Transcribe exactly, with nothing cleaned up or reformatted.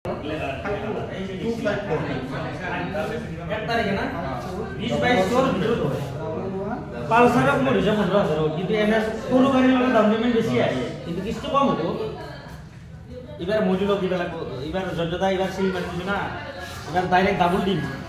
পালসারক মোৰ হিচাপ পোন্ধৰ হাজাৰ কিন্তু এনে সৰু গাড়ীৰ লগত দাম পেমেণ্ট বেছি আহে কিন্তু কিস্তি কম হ'ব এবাৰ মডিউল কিবা লাগিব এবাৰ যন্ত্ৰতা এবাৰ চিল মাৰি দিছোঁ না এবাৰ ডাইৰেক্ট ডাবল দিম